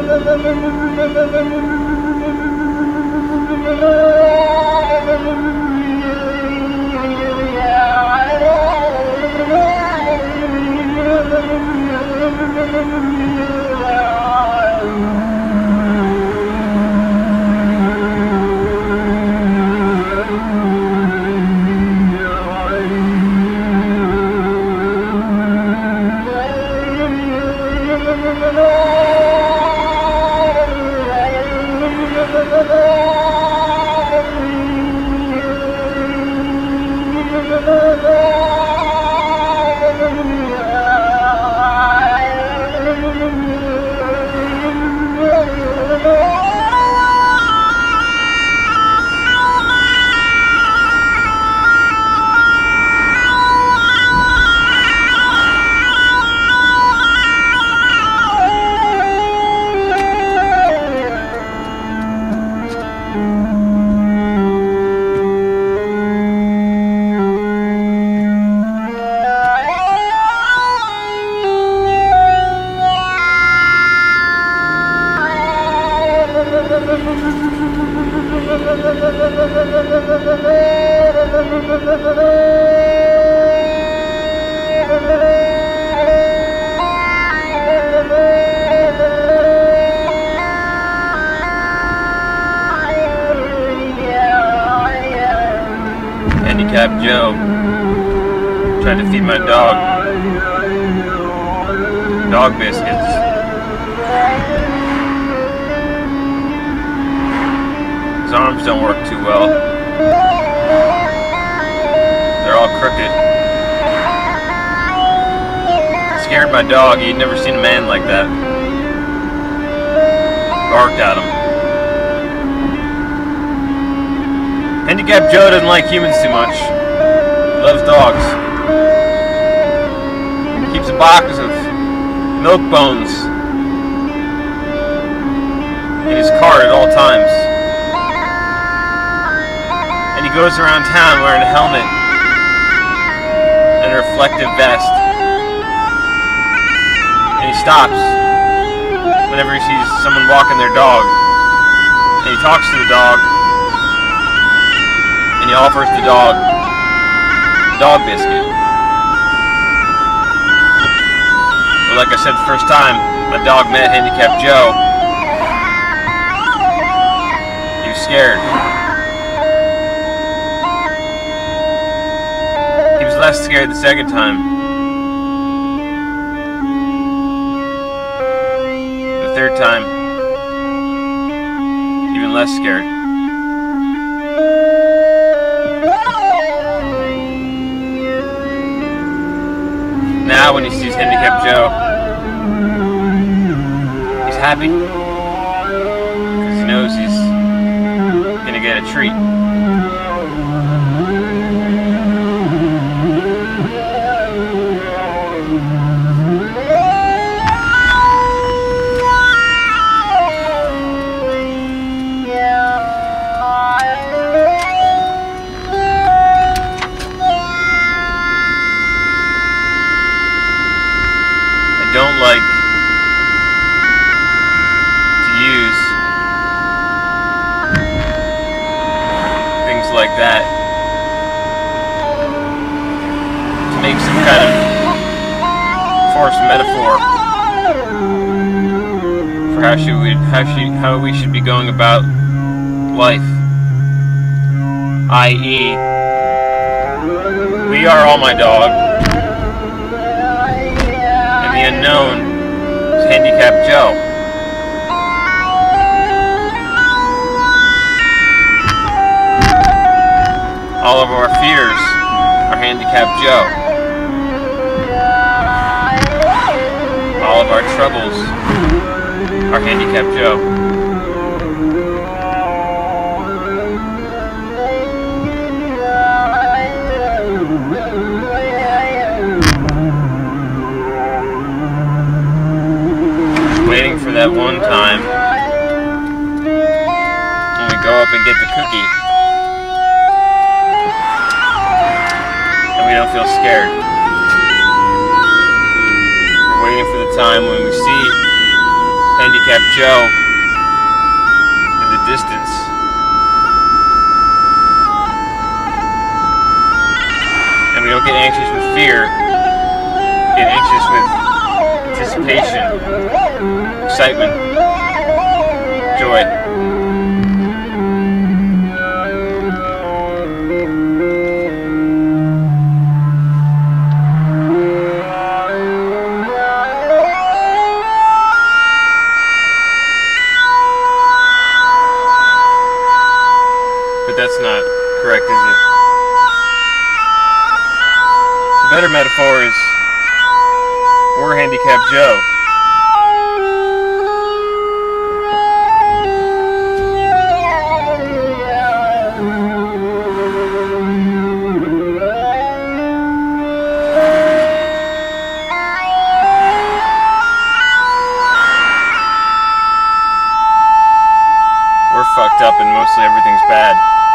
Handicapped Joe tried to feed my dog dog biscuits. His arms don't work too well. They're all crooked. Scared my dog. He'd never seen a man like that. Barked at him. Handicapped Joe doesn't like humans too much. He loves dogs. He keeps a box of milk bones in his cart at all times. And he goes around town wearing a helmet and a reflective vest. And he stops whenever he sees someone walking their dog. And he talks to the dog. And he offers the dog a dog biscuit. But like I said the first time my dog met Handicapped Joe, he was scared. He was less scared the second time. The third time, even less scared. Now when he sees Handicapped Joe, he's happy because he knows he's gonna get a treat. I don't like to use things like that to make some kind of forced metaphor for how we should be going about life. I.e., we are all my dog. The unknown is Handicapped Joe. All of our fears are Handicapped Joe. All of our troubles are Handicapped Joe. Waiting for that one time when we go up and get the cookie and we don't feel scared. We're waiting for the time when we see Handicapped handicapped Joe in the distance. And we don't get anxious with fear, we get anxious with anticipation, excitement, joy. But that's not correct, is it? The better metaphor is we're handicapped Joe. We're fucked up and mostly everything's bad.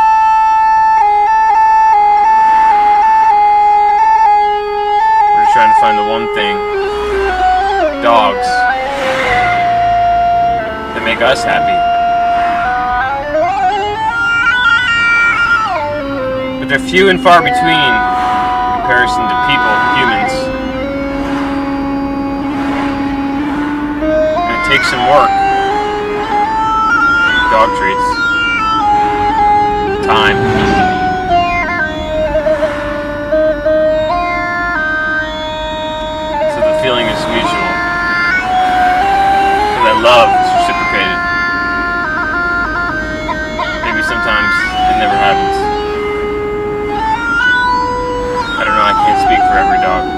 Trying to find the one thing, dogs, that make us happy. But they're few and far between in comparison to people, humans. And it takes some work. Dog treats. Time. Feeling is mutual. So that love is reciprocated. Maybe sometimes it never happens. I don't know, I can't speak for every dog.